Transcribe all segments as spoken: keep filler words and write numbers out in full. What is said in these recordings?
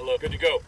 look. Good to go.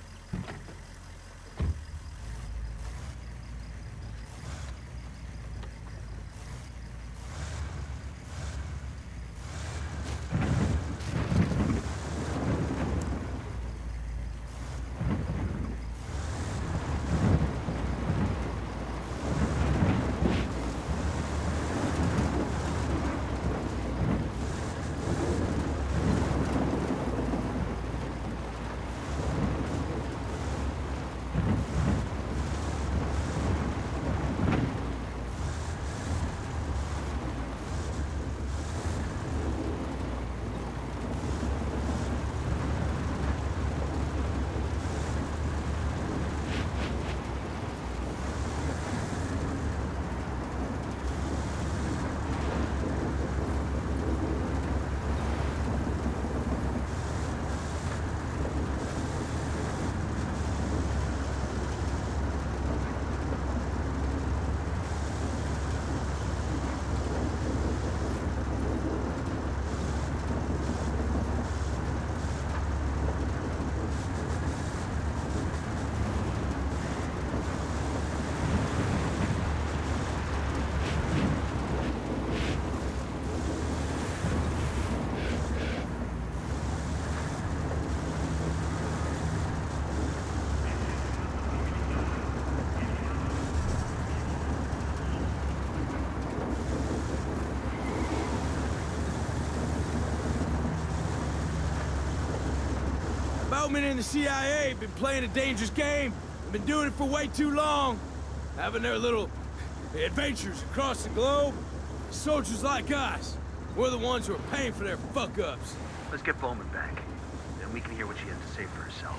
Bowman and the C I A have been playing a dangerous game. They've been doing it for way too long. Having their little adventures across the globe. Soldiers like us, we're the ones who are paying for their fuck-ups. Let's get Bowman back. Then we can hear what she has to say for herself.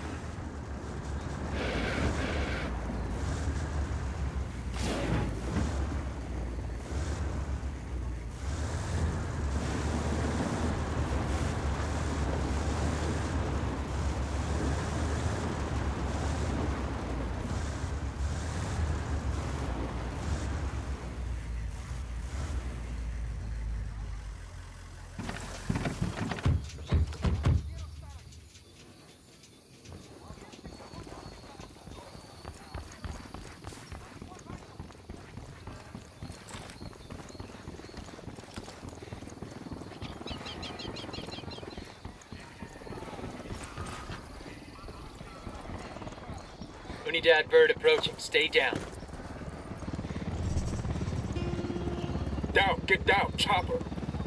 Unidad bird approaching. Stay down. Down, get down, chopper.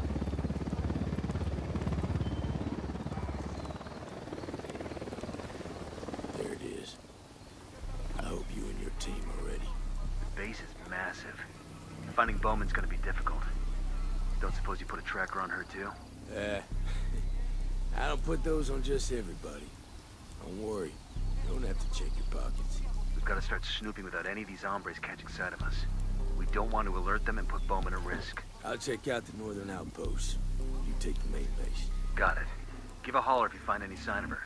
There it is. I hope you and your team are ready. The base is massive. Finding Bowman's gonna be difficult. Don't suppose you put a tracker on her too? Uh, I don't put those on just everybody. Don't worry. You don't have to check your pockets. We've got to start snooping without any of these hombres catching sight of us. We don't want to alert them and put Bowman at risk. I'll check out the northern outposts. You take the main base. Got it. Give a holler if you find any sign of her.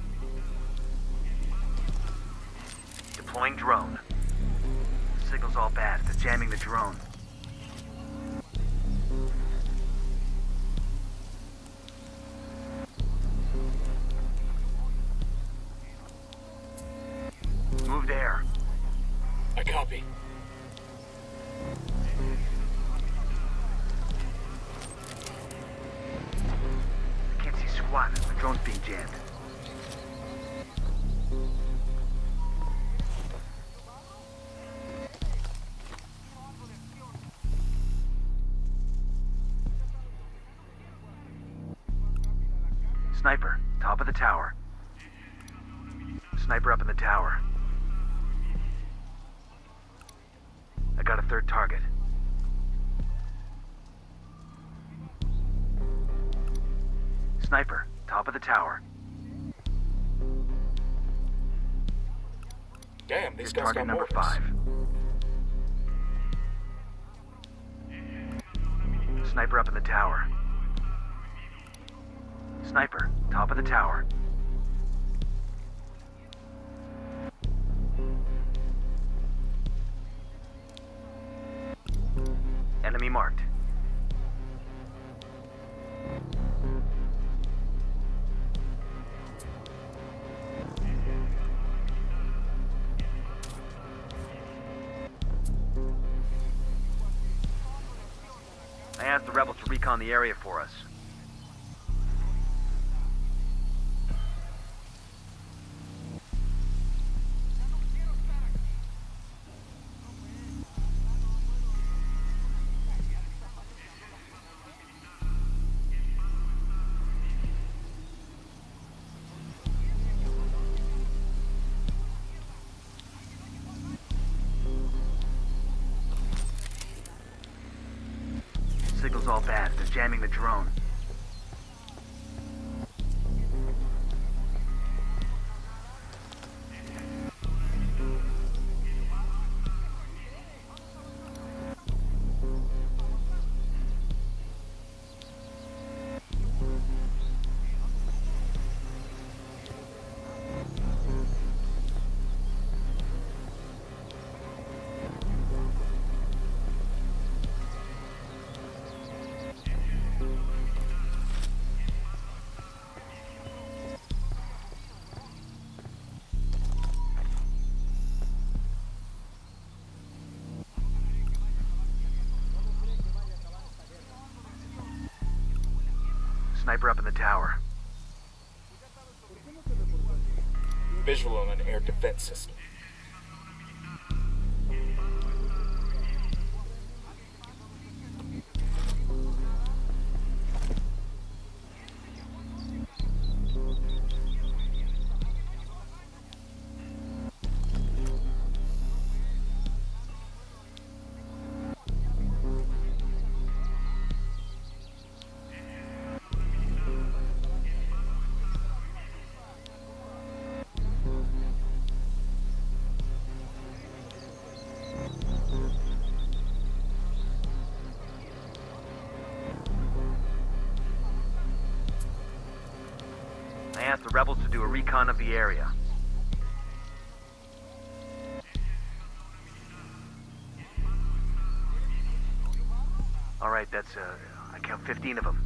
Deploying drone. The signal's all bad. They're jamming the drone. Move there. I copy. I can't see squat. The drone's being jammed. Sniper, top of the tower. Sniper up in the tower. I got a third target. Sniper, top of the tower. Damn, these Here's guys target got number mortars. five. Sniper up in the tower. Sniper, top of the tower. Enemy marked. I asked the rebels to recon the area for us. Signal's all bad. They're jamming the drone. Sniper up in the tower. Visual on an air defense system. I asked the rebels to do a recon of the area. All right, that's, uh, I count fifteen of them.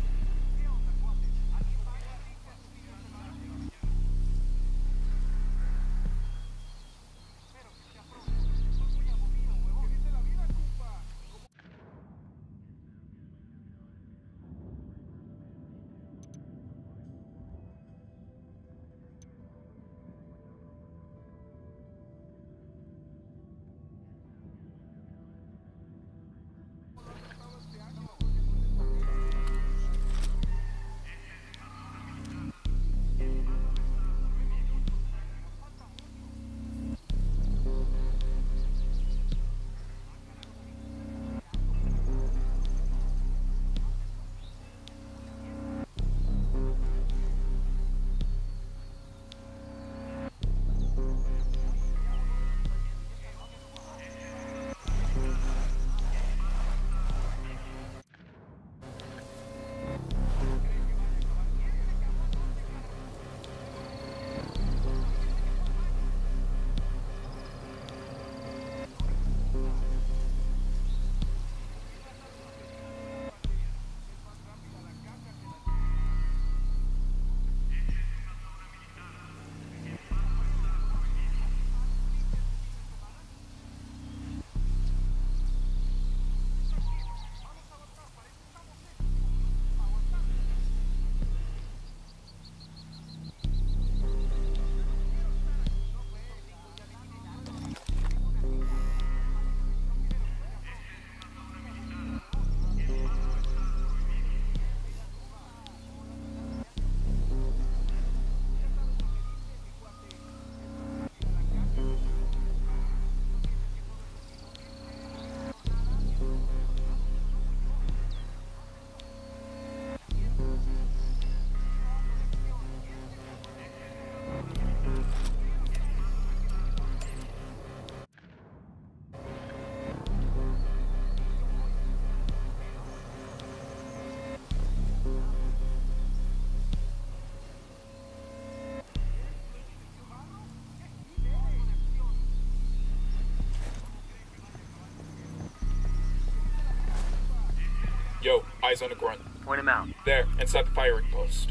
Yo, eyes on the grunt. Point him out. There, inside the firing post.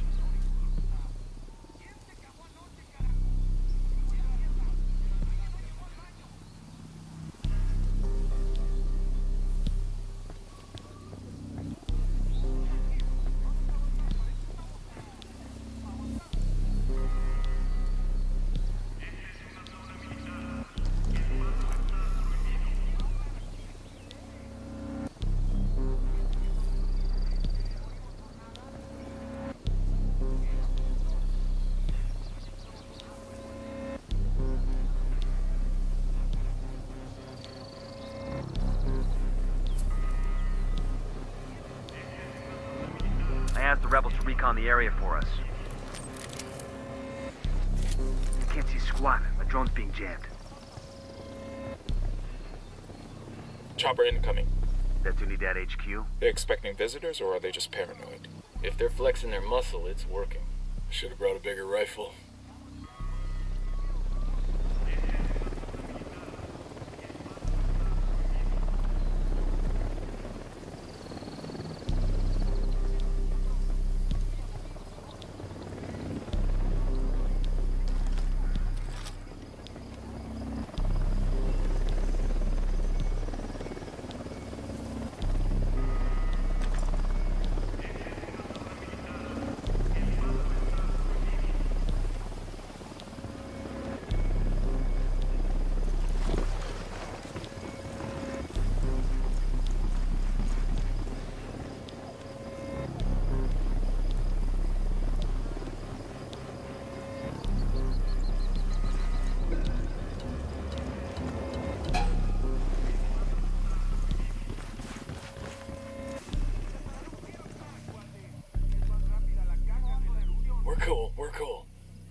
recon the area for us. Can't see squat. My drone's being jammed. Chopper incoming. That's Unidad H Q? They expecting visitors, or are they just paranoid? If they're flexing their muscle, it's working. Should have brought a bigger rifle. We're cool, we're cool.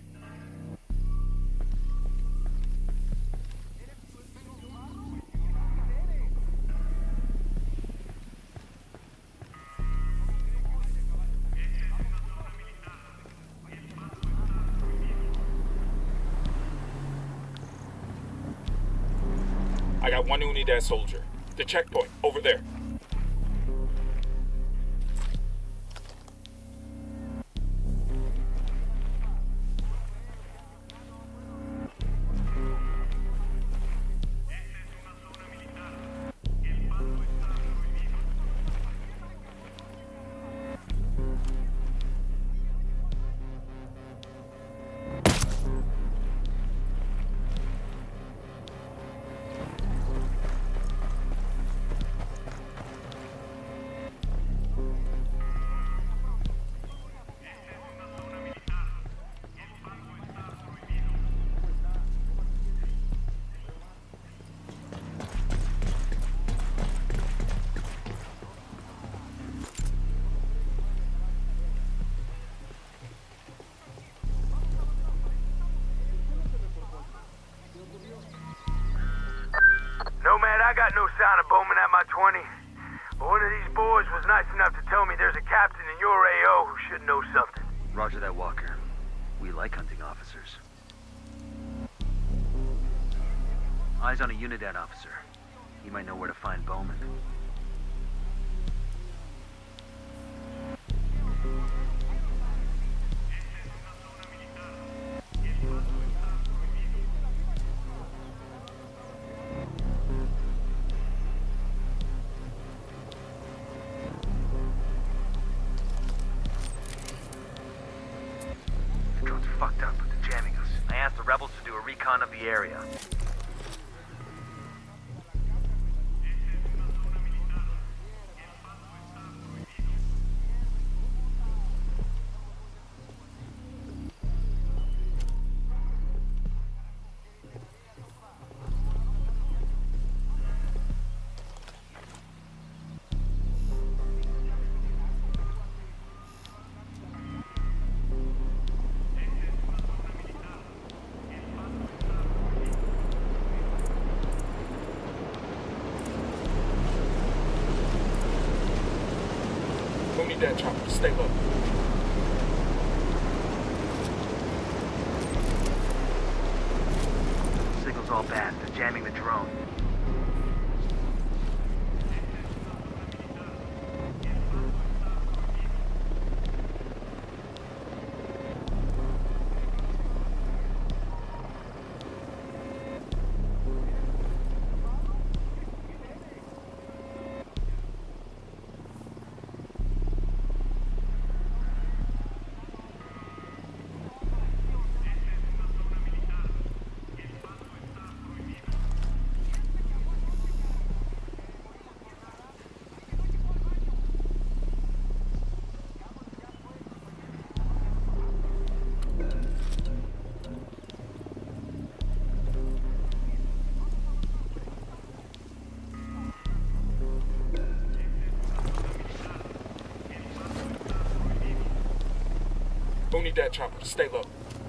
I got one Unidad soldier. The checkpoint, over there. Nomad, I got no sign of Bowman at my twenty. But one of these boys was nice enough to tell me there's a captain in your A O who should know something. Roger that, Walker. We like hunting officers. Eyes on a Unidad officer. He might know where to find Bowman. The drone's fucked up. They're jamming us. I asked the rebels to do a recon of the area. Unidad chopper, stay low. Signal's all bad. They're jamming the drone. don't need that chopper. Stay low.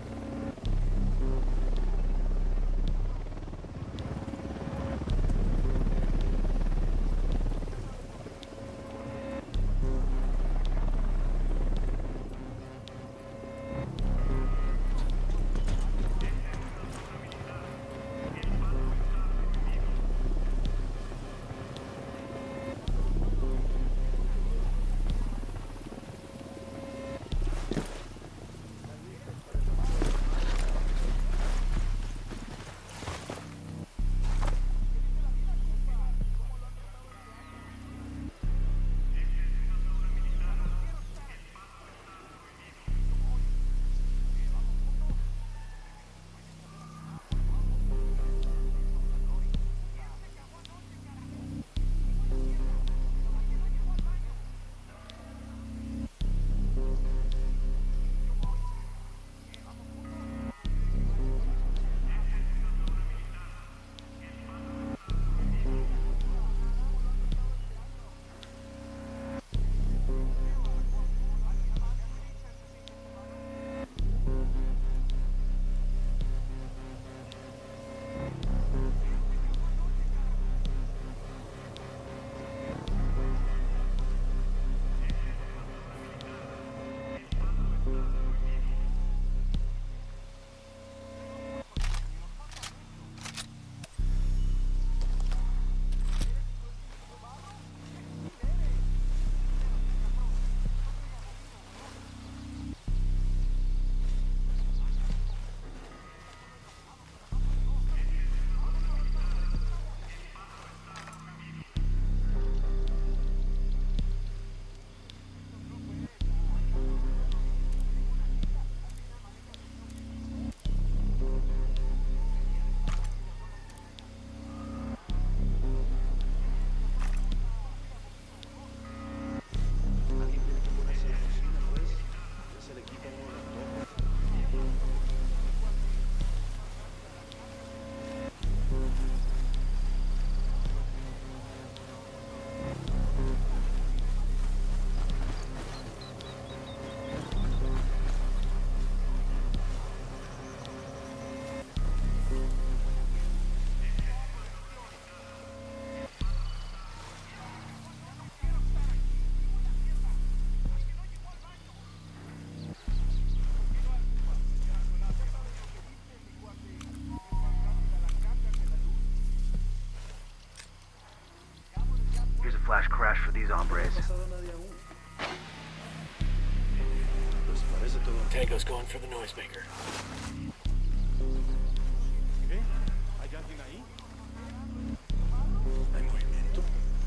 Flash crash for these hombres. Tango's going for the noisemaker. Hay movimiento.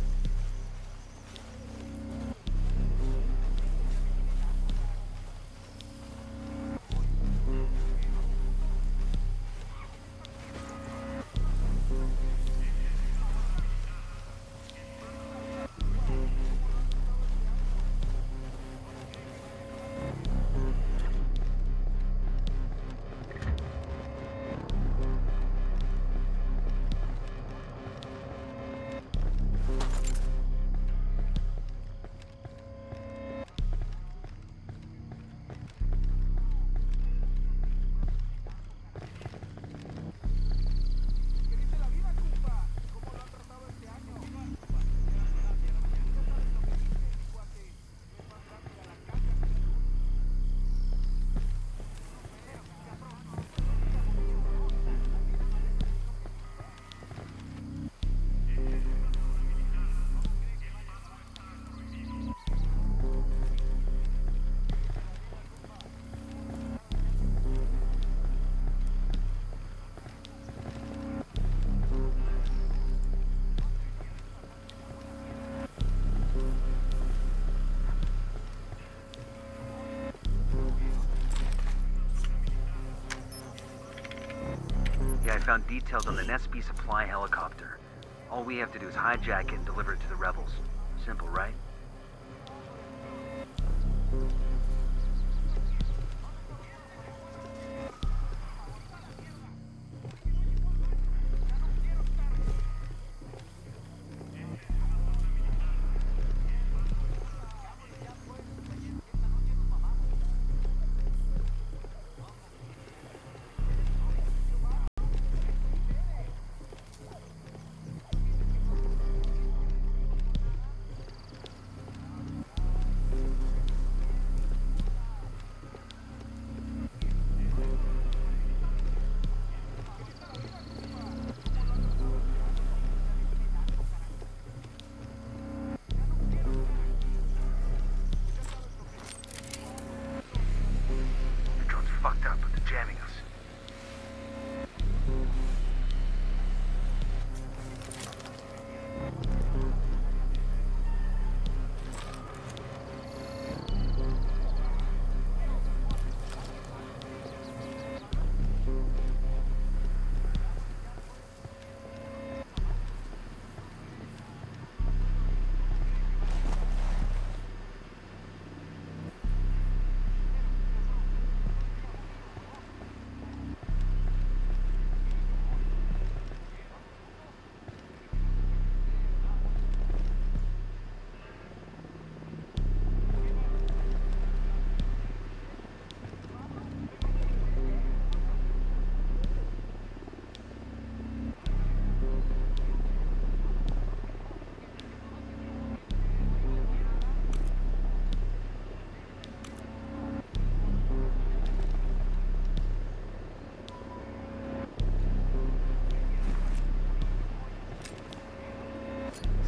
I found details on the Nesby supply helicopter. All we have to do is hijack it and deliver it to the rebels. Simple, right?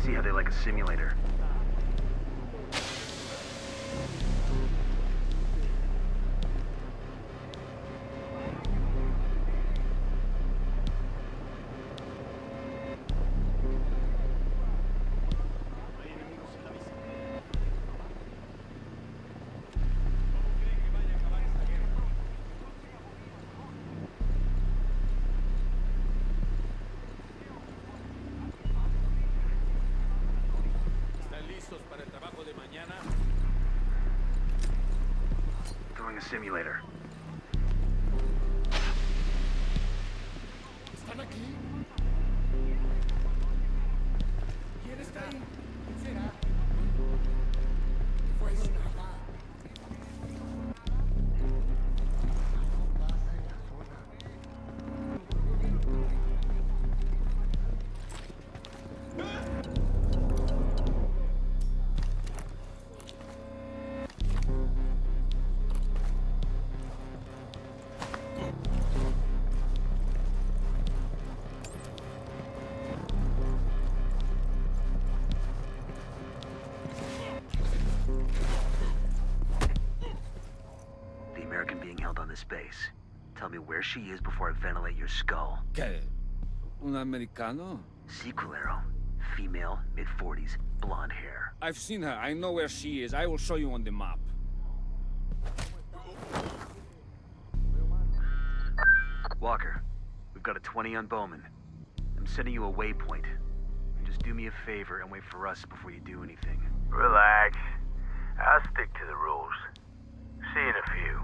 see how they like a simulator. Throwing a simulator. ¿Están aquí? ¿Quién está ahí? ¿Quién será? Fue nada. Space. Tell me where she is before I ventilate your skull. ¿Qué? ¿Un americano? Sequelero. Female, mid forties, blonde hair. I've seen her. I know where she is. I will show you on the map. Walker, we've got a twenty on Bowman. I'm sending you a waypoint. Just do me a favor and wait for us before you do anything. Relax. I'll stick to the rules. See you in a few.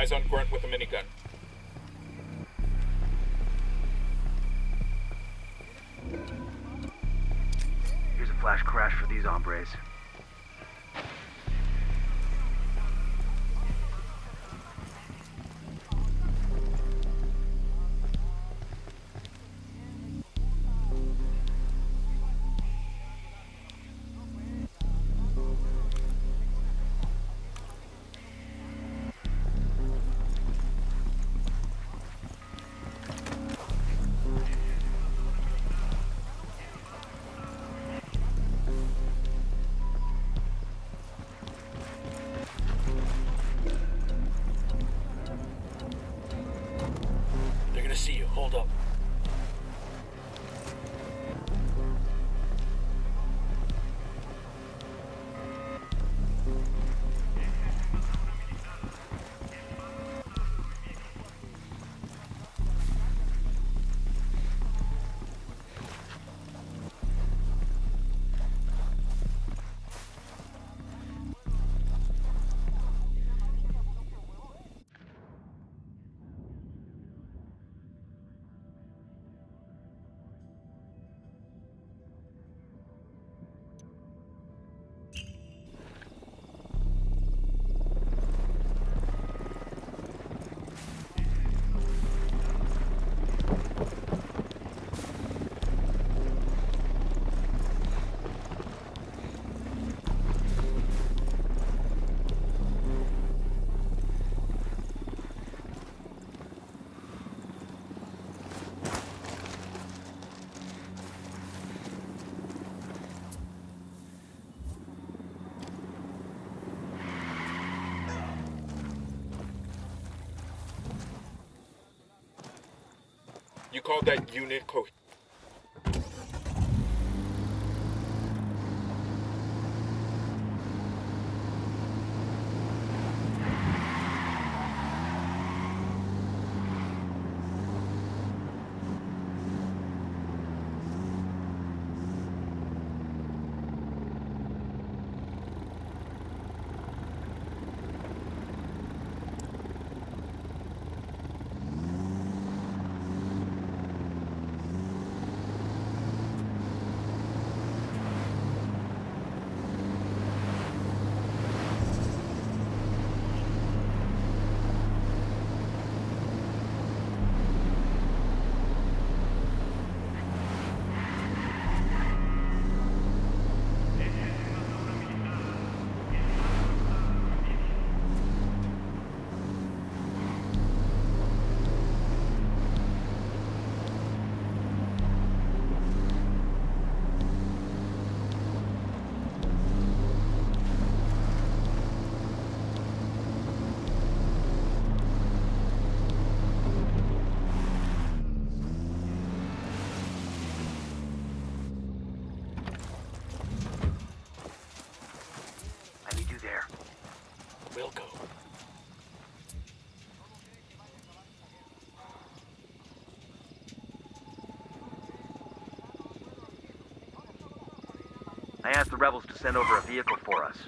eyes on Grunt with a minigun. Here's a flash crash for these hombres. See you. Hold up. You called that unit co- We'll go. I asked the rebels to send over a vehicle for us.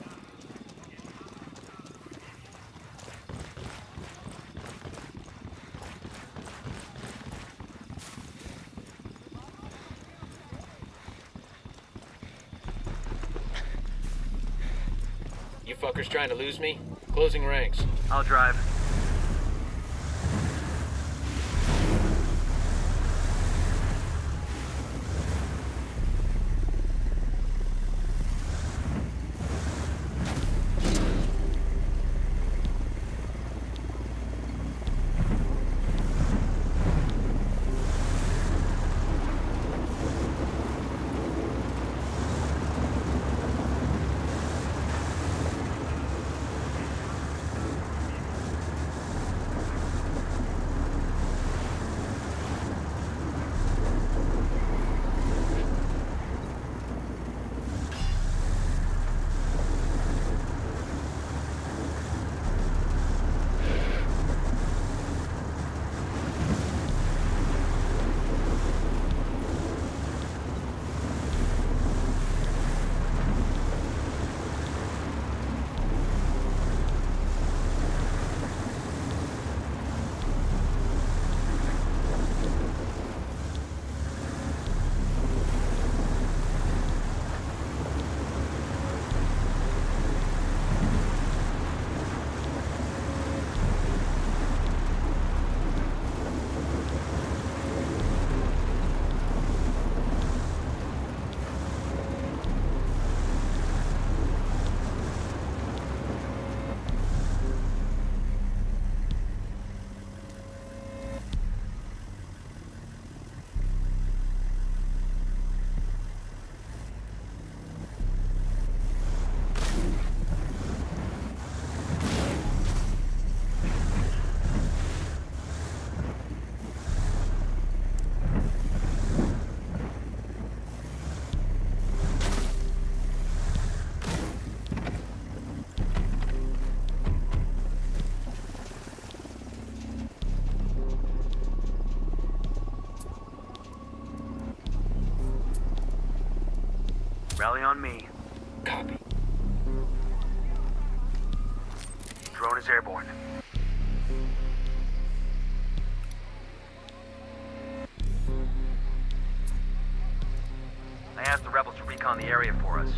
You fuckers trying to lose me? Closing ranks. I'll drive. Rally on me. Copy. Drone is airborne. I asked the rebels to recon the area for us.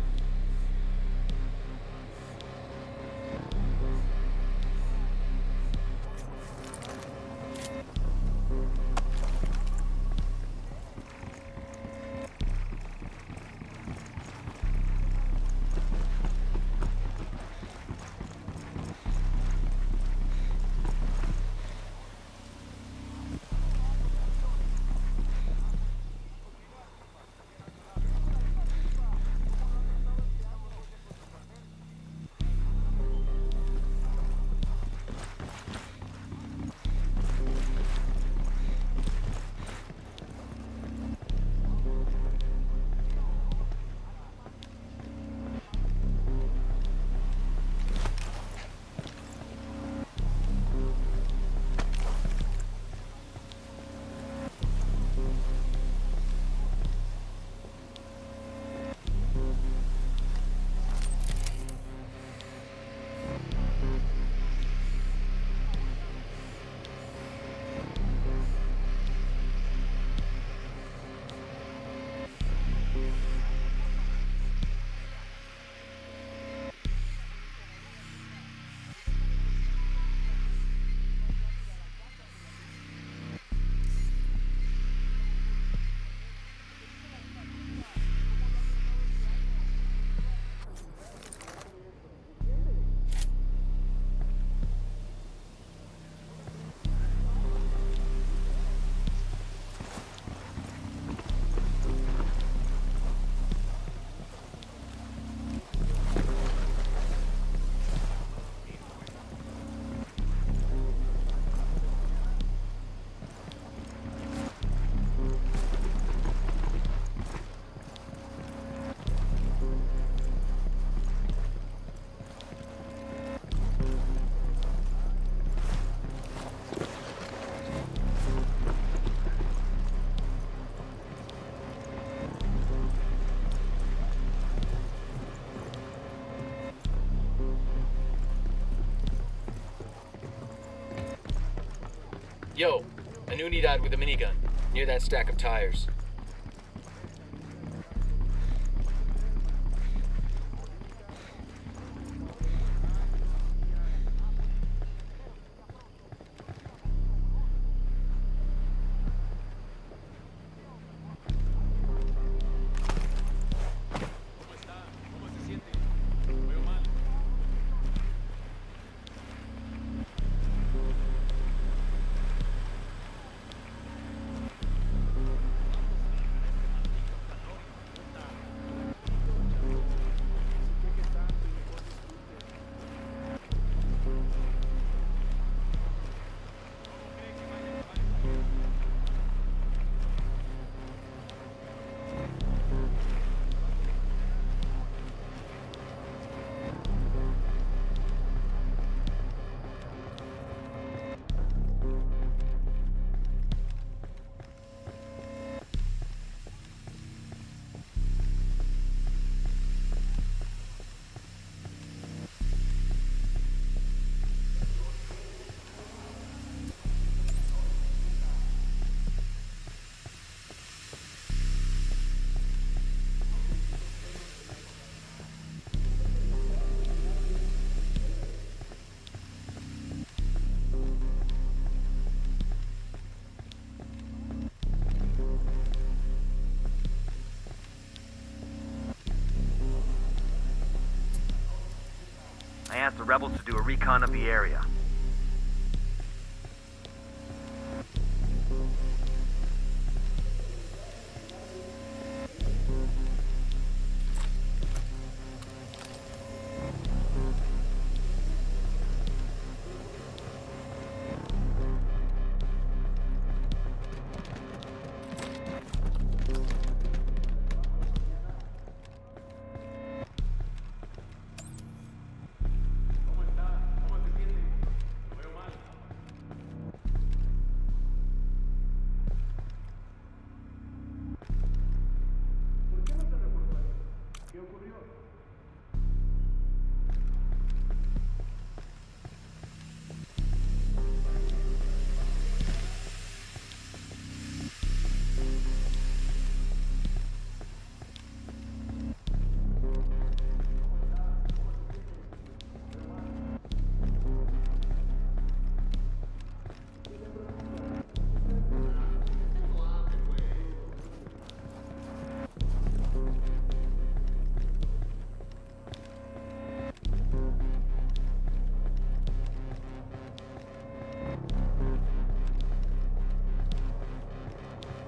Yo, an Uni died with a minigun, near that stack of tires. I asked the rebels to do a recon of the area.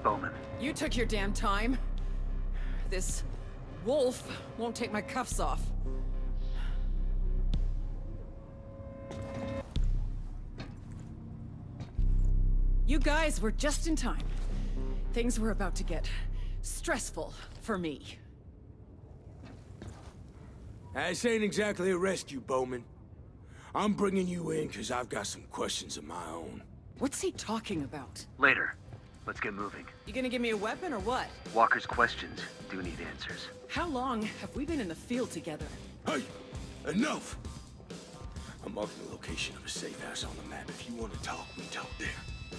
Bowman. You took your damn time. This wolf won't take my cuffs off. You guys were just in time. Things were about to get stressful for me. This ain't exactly a rescue, Bowman. I'm bringing you in because I've got some questions of my own. What's he talking about? Later. Let's get moving. You gonna give me a weapon or what? Walker's questions do need answers. How long have we been in the field together? Hey! Enough! I'm marking the location of a safe house on the map. If you want to talk, we talk there.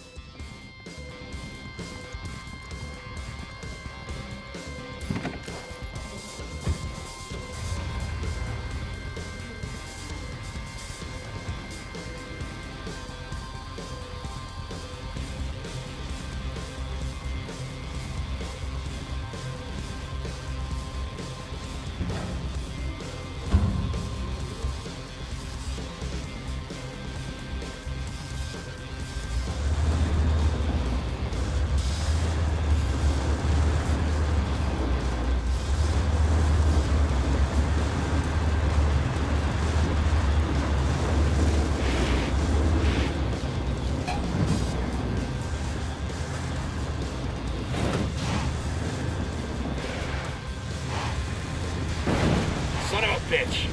Son of a bitch!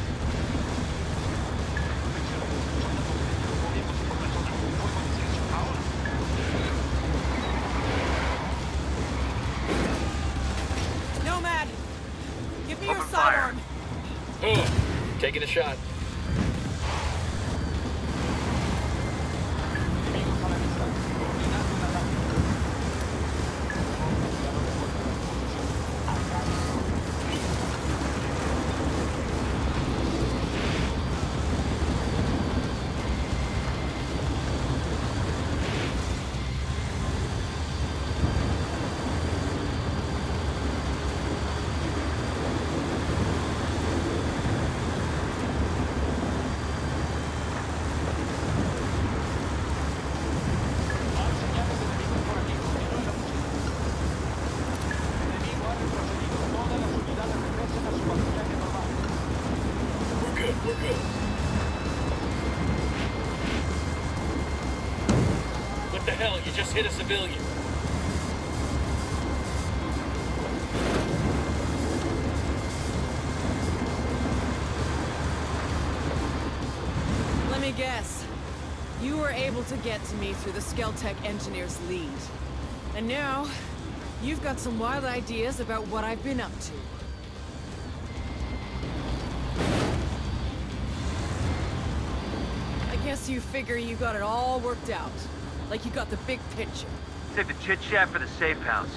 Nomad! Give me your Open fire. sidearm! Oh, taking a shot. We're good, we're good. What the hell? You just hit a civilian. Let me guess. You were able to get to me through the Skeltec engineer's lead. And now, you've got some wild ideas about what I've been up to. I guess you figure you got it all worked out. Like you got the big picture. Save the chit-chat for the safe house.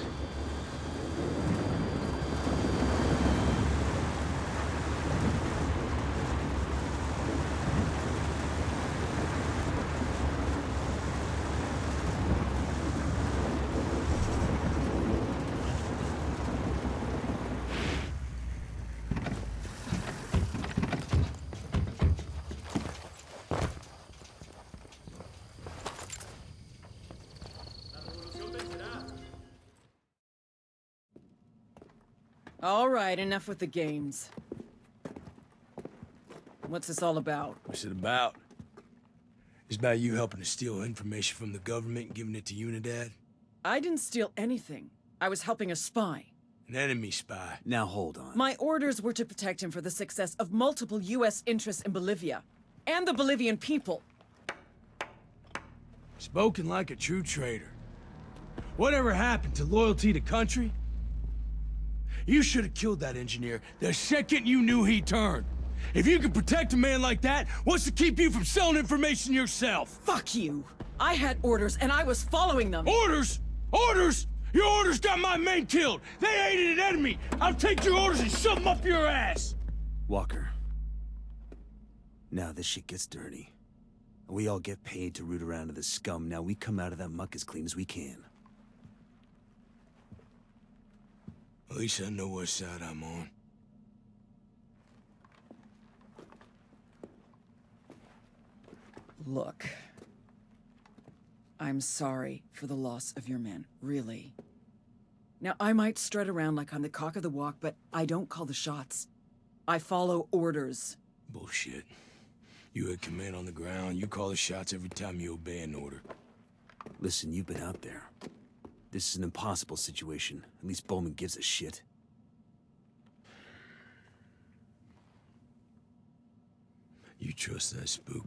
All right, enough with the games. What's this all about? What's it about? It's about you helping to steal information from the government and giving it to Unidad? I didn't steal anything. I was helping a spy. An enemy spy. Now hold on. My orders were to protect him for the success of multiple U S interests in Bolivia. And the Bolivian people. Spoken like a true traitor. Whatever happened to loyalty to country? You should have killed that engineer the second you knew he turned. If you could protect a man like that, what's to keep you from selling information yourself? Fuck you! I had orders and I was following them! Orders? Orders? Your orders got my men killed! They aided an enemy! I'll take your orders and shove them up your ass! Walker. Now this shit gets dirty. We all get paid to root around to the scum. Now we come out of that muck as clean as we can. At least I know what side I'm on. Look. I'm sorry for the loss of your men, really. Now, I might strut around like I'm the cock of the walk, but I don't call the shots. I follow orders. Bullshit. You had command on the ground. You call the shots every time you obey an order. Listen, you've been out there. This is an impossible situation. At least Bowman gives a shit. You trust that spook?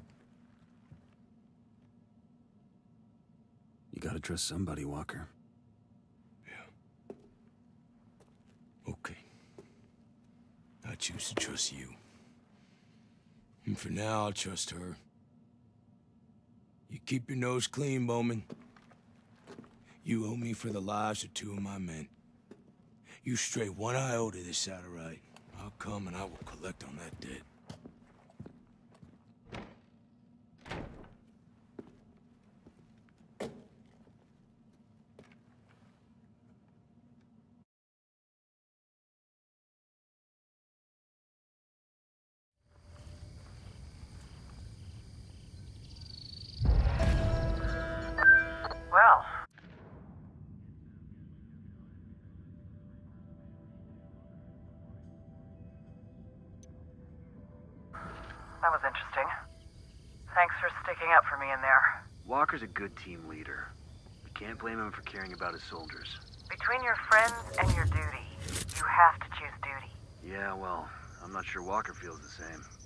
You gotta trust somebody, Walker. Yeah. Okay. I choose to trust you. And for now, I'll trust her. You keep your nose clean, Bowman. You owe me for the lives of two of my men. You stray one iota this side of right, I'll come and I will collect on that debt. Well. That was interesting. Thanks for sticking up for me in there. Walker's a good team leader. You can't blame him for caring about his soldiers. Between your friends and your duty, you have to choose duty. Yeah, well, I'm not sure Walker feels the same.